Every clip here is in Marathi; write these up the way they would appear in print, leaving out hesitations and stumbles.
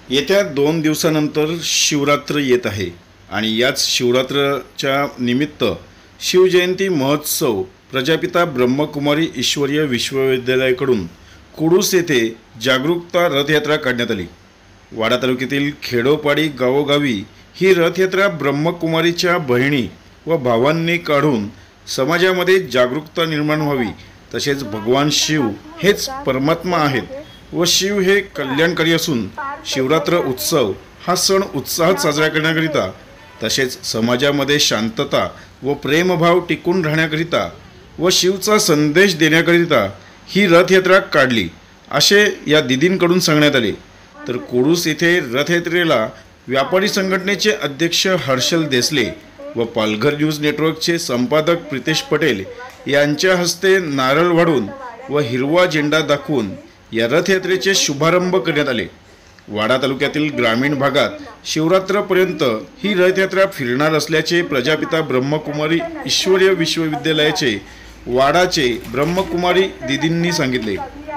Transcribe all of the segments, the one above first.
येत्या 2 दिवसानंतर शिवरात्र येत आहे आणि याच शिवरात्रच्या निमित्त शिवजयंती महोत्सव प्रजापिता ब्रह्मकुमारी ईश्वरीय विश्वविद्यालयाकडून कुडूस येथे जागरूकता रथयात्रा काढण्यात आली। वाडा तालुक्यातील खेडोपाडी गावोगावी ही रथयात्रा ब्रह्मकुमारीच्या बहिणी व भावांनी काढून समाजामध्ये जागरूकता निर्माण व्हावी, तसेच भगवान शिव हेच परमात्मा आहेत व शिव हे कल्याणकारी असून शिवरात्र उत्सव हा सण उत्साहात साजरा करण्याकरिता तसेच समाजामध्ये शांतता व प्रेमभाव टिकून राहण्याकरिता व शिवचा संदेश देण्याकरिता ही रथयात्रा काढली असे या दिदींकडून सांगण्यात आले। तर कुडूस येथे रथयात्रेला व्यापारी संघटनेचे अध्यक्ष हर्षल देसले व पालघर न्यूज नेटवर्कचे संपादक प्रितेश पटेल यांच्या हस्ते नारळ वाढून व हिरवा झेंडा दाखवून या रथयात्रेचे शुभारंभ करण्यात आले। वाडा तालुक्यातील ग्रामीण भागात शिवरात्रपर्यंत ही रथयात्रा फिरणार असल्याचे प्रजापिता ब्रह्मकुमारी ईश्वरीय विश्वविद्यालयाचे वाडाचे ब्रह्मकुमारी दिदींनी सांगितले।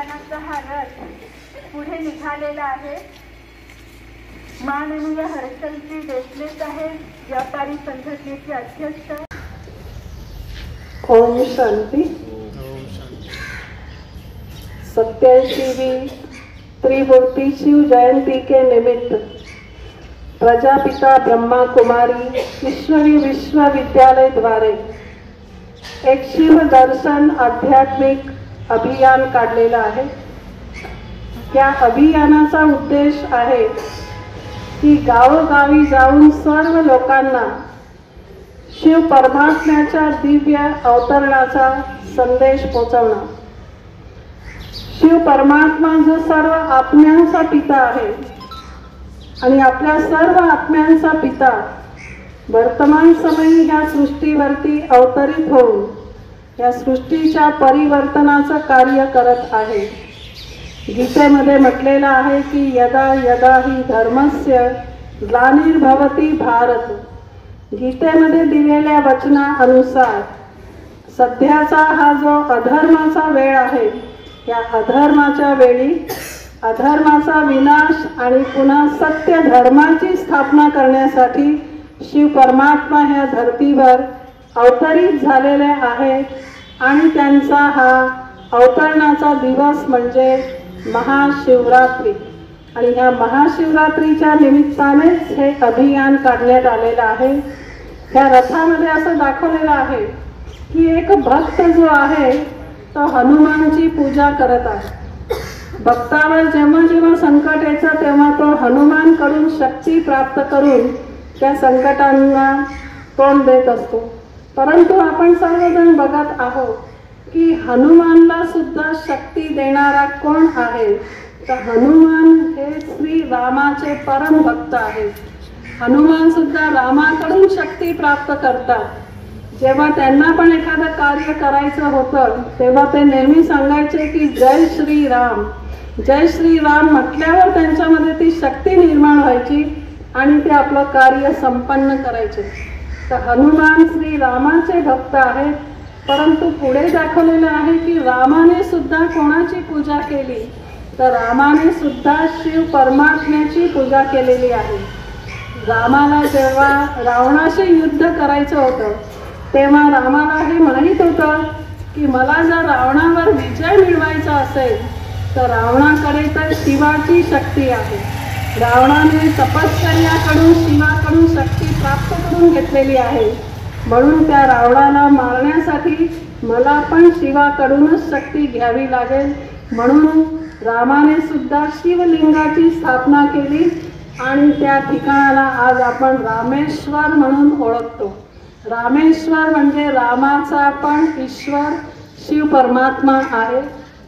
पुढे निघालेला आहे। माननीय हर्षलजी देसले साहेब, व्यापारी संघटनेचे अध्यक्ष। ओम शांती। 87वीं त्रिमूर्ति शिव जयंती के निमित्त प्रजापिता ब्रह्मा कुमारी ईश्वरी विश्वविद्यालय द्वारे एक शिव दर्शन आध्यात्मिक अभियान काढलेला आहे। या अभियानाचा उद्देश आहे की गावोगावी जाऊन सर्व लोकांना शिव परमात्म्याच्या दिव्य अवतरणाचा संदेश पोहोचवणं। शिव परमात्मा जो सर्व आत्म्यांचा पिता आहे आणि आपल्या सर्व आत्म्यांचा पिता वर्तमान समयी या सृष्टीवरती अवतरित होऊन या सृष्टीच्या परिवर्तनाचं कार्य करत आहे। गीतेमध्ये म्हटलेलं आहे की यदा यदा ही धर्मस्य ग्लानिर्भवति भारत। गीतेमध्ये दिलेल्या वचनानुसार सध्याचा हा जो अधर्माचा वेळ आहे, या अधर्माच्या वेळी अधर्माचा विनाश आणि पुन्हा सत्य धर्माची स्थापना करण्यासाठी शिव परमात्मा ह्या धर्तीवर अवतरित झालेले आहेत आणि त्यांचा हा अवतरणाचा दिवस म्हणजे महाशिवरात्री। आणि ह्या महाशिवरात्रीच्या निमित्तानेच हे अभियान काढण्यात आलेलं आहे। ह्या रथामध्ये असं दाखवलेलं आहे की एक भक्त जो आहे तो हनुमानची पूजा करत आहे। भक्तावर जेव्हा जेव्हा संकट येतं तेव्हा तो हनुमानकडून शक्ती प्राप्त करून त्या संकटांना तोंड देत असतो। परंतु आपण सर्वजण बघत आहोत की हनुमानला सुद्धा शक्ती देणारा कोण आहे, तर हनुमान हे श्री रामाचे परम भक्त आहेत। हनुमान सुद्धा रामाकडून शक्ती प्राप्त करतात। जेव्हा त्यांना पण एखादं कार्य करायचं होतं तेव्हा ते नेहमी सांगायचे की जय श्री राम, जय श्री राम म्हटल्यावर त्यांच्यामध्ये ती शक्ती निर्माण व्हायची आणि ते आपलं कार्य संपन्न करायचे। तर हनुमान श्री रामाचे भक्त आहेत। परंतु पुढे दाखवलेलं आहे की रामाने सुद्धा कोणाची पूजा केली, तर रामाने सुद्धा शिव परमात्म्याची पूजा केलेली आहे। रामाला जेव्हा रावणाशी युद्ध करायचं होतं तेव्हा रामाला हे माहीत होतं की मला जर रावणावर विजय मिळवायचा असेल तर रावणाकडे तर शिवाची शक्ती आहे। रावणाने तपश्चर्याकडून शिवाकडून शक्ती प्राप्त करून घेतलेली आहे, म्हणून त्या रावणाला मारण्यासाठी मला पण शिवाकडूनच शक्ती घ्यावी लागेल। म्हणून रामाने सुद्धा शिवलिंगाची स्थापना केली आणि त्या ठिकाणाला आज आपण रामेश्वर म्हणून ओळखतो। रामेश्वर म्हणजे रामाचा पण ईश्वर शिव परमात्मा आहे।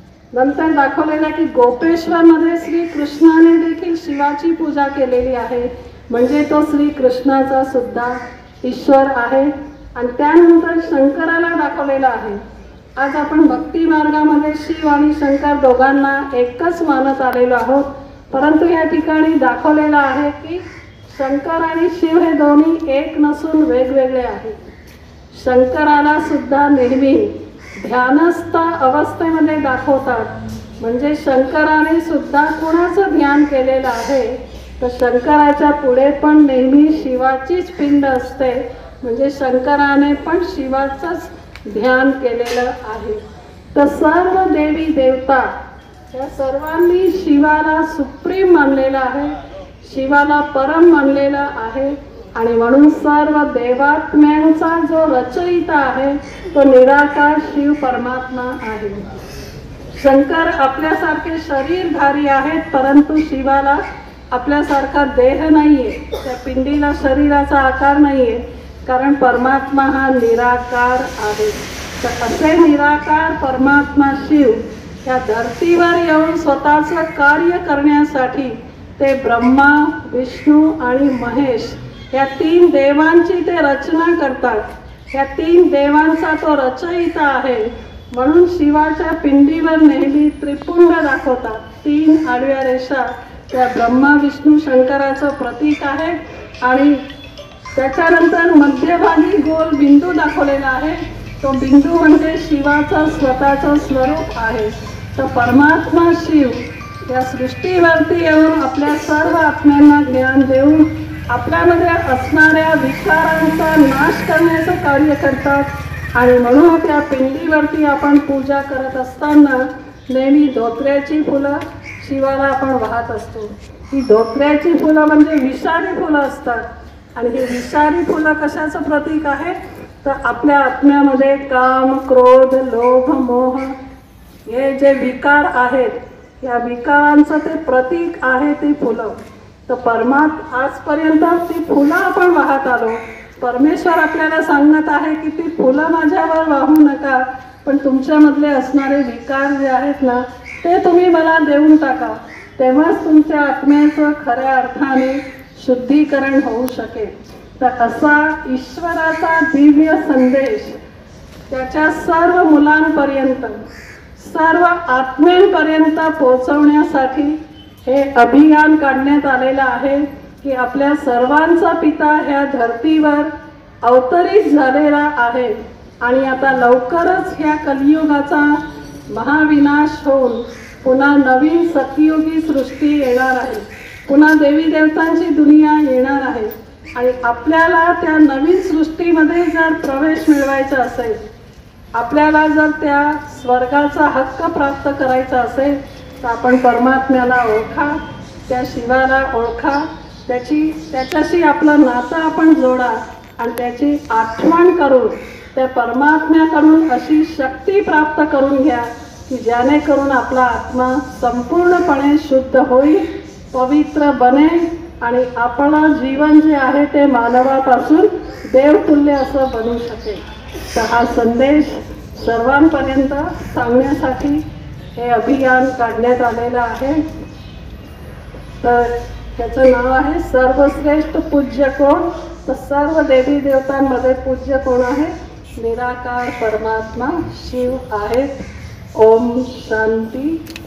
नंतर दाखवलेलं की गोपेश्वरमध्ये श्रीकृष्णाने देखील शिवाची पूजा केलेली आहे, म्हणजे तो श्रीकृष्णाचा सुद्धा ईश्वर आहे। आणि त्यानंतर शंकराला दाखवलेलं आहे। आज आपण भक्ती मार्गामध्ये शिव आणि शंकर दोघांना एकच मानत आलेलो आहोत, परंतु या ठिकाणी दाखवलेलं आहे की शंकर आणि शिव हे दोन्ही एक नसून वेगवेगळे आहेत। शंकराला सुद्धा नेहमी ध्यानस्थ अवस्थेमध्ये दाखवतात, म्हणजे शंकराने सुद्धा कोणाचं ध्यान केलेलं आहे, तर शंकराच्या पुढे पण नेहमी शिवाचीच पिंड असते, म्हणजे शंकराने पण शिवाचंच ध्यान केलेलं आहे. तर सर्व देवी देवता या सर्वांनी शिवाला सुप्रीम मानलेलं आहे, शिवाला परम मानलेलं आहे. आणि म्हणून सर्व देवात्म्यांचा जो रचयिता आहे तो निराकार शिव परमात्मा आहे. शंकर आपल्यासारखे शरीरधारी आहेत, परंतु शिवाला आपल्यासारखा देह नाहीये, त्या पिंडीला शरीराचा आकार नाहीये, कारण परमात्मा हा निराकार आहे. तर असे निराकार परमात्मा शिव या धर्तीवर येऊन स्वतःचं कार्य करण्यासाठी ते ब्रह्मा, विष्णू आणि महेश या 3 देवांची ते रचना करतात. या 3 देवांचा तो रचयिता आहे. म्हणून शिवाच्या पिंडीवर नेहमी त्रिपुंड दाखवतात. 3 आडव्या रेषा त्या ब्रह्मा, विष्णू, शंकराचं प्रतीक आहे. आणि त्याच्यानंतर मध्यभागी गोल बिंदू दाखवलेला आहे. तो बिंदू म्हणजे शिवाचं स्वतःचं स्वरूप आहे. तर परमात्मा शिव या सृष्टीवरती येऊन आपल्या सर्व आत्म्यांना ज्ञान देऊन आपल्यामध्ये असणाऱ्या विकारांचा नाश करण्याचं कार्य करतात. आणि म्हणून त्या पिंडीवरती आपण पूजा करत असताना नेहमी धोत्र्याची फुलं शिवाला आपण वाहत असतो. ही धोत्र्याची फुलं म्हणजे विषारी फुलं असतात. आणि ही विषारी फुलं कशाचं प्रतीक आहे, तर आपल्या आत्म्यामध्ये काम, क्रोध, लोभ, मोह हे जे विकार आहेत या विकारांचं ते प्रतीक आहे ती फुलं. तर आजपर्यंत ती फुलं आपण वाहत आलो. परमेश्वर आपल्याला सांगत आहे की ती फुलं माझ्यावर वाहू नका, पण तुमच्यामधले असणारे विकार जे आहेत ना ते तुम्ही मला देऊन टाका, तेव्हाच तुमच्या आत्म्याचं खऱ्या अर्थाने शुद्धीकरण होऊ शकेल. तर असा ईश्वराचा दिव्य संदेश त्याच्या सर्व मुलांपर्यंत, सर्व आत्म्यांपर्यंत पोहोचवण्यासाठी हे अभियान काढण्यात आलेलं आहे की आपल्या सर्वांचा पिता ह्या धर्तीवर अवतरित झालेला आहे. आणि आता लवकरच ह्या कलियुगाचा महाविनाश होऊन पुन्हा नवीन सतयुगी सृष्टी येणार आहे. पुन्हा देवी देवतांची दुनिया येणार आहे. आणि आपल्याला त्या नवीन सृष्टीमध्ये जर प्रवेश मिळवायचा असेल, आपल्याला जर त्या स्वर्गाचा हक्क प्राप्त करायचा असेल, तर आपण परमात्म्याला ओळखा, त्या शिवाला ओळखा, त्याच्याशी आपलं नातं आपण जोडा आणि त्याची आठवण करून त्या परमात्म्याकडून अशी शक्ती प्राप्त करून घ्या की जेणेकरून आपला आत्मा संपूर्णपणे शुद्ध होईल, पवित्र बनेल आणि आपलं जीवन जे आहे ते मानवापासून देवतुल्य असं बनू शकेल. तर हा संदेश सर्वांपर्यंत सांगण्यासाठी हे अभियान काढण्यात आलेलं आहे. तर त्याचं नाव आहे सर्वश्रेष्ठ पूज्य कोण. तर सर्व देवी देवतांमध्ये पूज्य कोण आहे, निराकार परमात्मा शिव आहेत. ओम शांती.